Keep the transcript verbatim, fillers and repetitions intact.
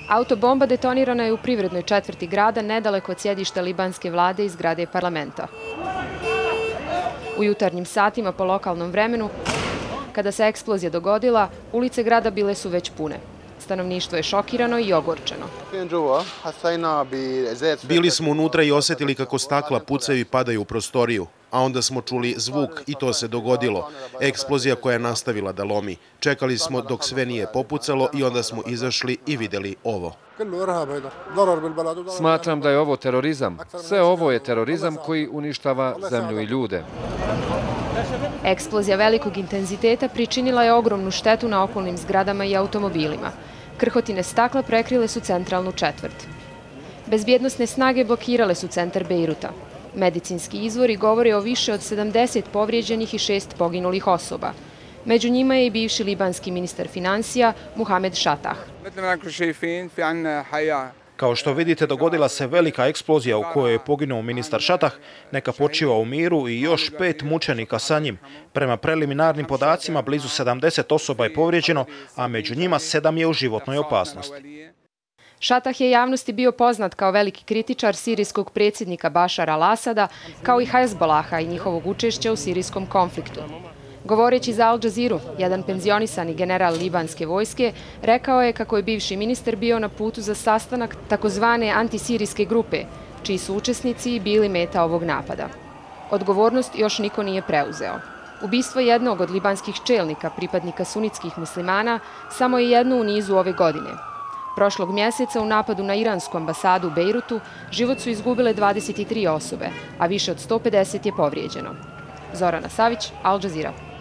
Autobomba detonirana je u privrednoj četvrti grada, nedaleko od sjedišta libanske vlade i zgrade parlamenta. U jutarnjim satima po lokalnom vremenu, kada se eksplozija dogodila, ulice grada bile su već pune. Stanovništvo je šokirano i ogorčeno. Bili smo unutra i osjetili kako stakla pucaju i padaju u prostoriju, a onda smo čuli zvuk i to se dogodilo. Eksplozija koja je nastavila da lomi. Čekali smo dok sve nije popucalo i onda smo izašli i vidjeli ovo. Smatram da je ovo terorizam. Sve ovo je terorizam koji uništava zemlju i ljude. Eksplozija velikog intenziteta pričinila je ogromnu štetu na okolnim zgradama i automobilima. Krhotine stakla prekrile su centralnu četvrt. Bezbjednosne snage blokirale su centar Bejruta. Medicinski izvori govore o više od sedamdeset povrijeđenih i šest poginulih osoba. Među njima je i bivši libanski ministar finansija Mohamed Shatah. Kao što vidite, dogodila se velika eksplozija u kojoj je poginuo ministar Shatah, neka počiva u miru i još pet mučenika sa njim. Prema preliminarnim podacima, blizu sedamdeset osoba je povrijeđeno, a među njima sedam je u životnoj opasnosti. Shatah je javnosti bio poznat kao veliki kritičar sirijskog predsjednika Bašara al-Asada, kao i Hezbolaha i njihovog učešća u sirijskom konfliktu. Govoreći za Al Jazeeru, jedan penzionisani general libanske vojske rekao je kako je bivši ministar bio na putu za sastanak takozvane antisirijske grupe, čiji su učesnici bili meta ovog napada. Odgovornost još niko nije preuzeo. Ubistvo jednog od libanskih čelnika, pripadnika sunitskih muslimana, samo je jedno u nizu ove godine. Prošlog mjeseca u napadu na iransku ambasadu u Bejrutu život su izgubile dvadeset tri osobe, a više od sto pedeset je povrijeđeno. Zorana Savić, Al Jazeera.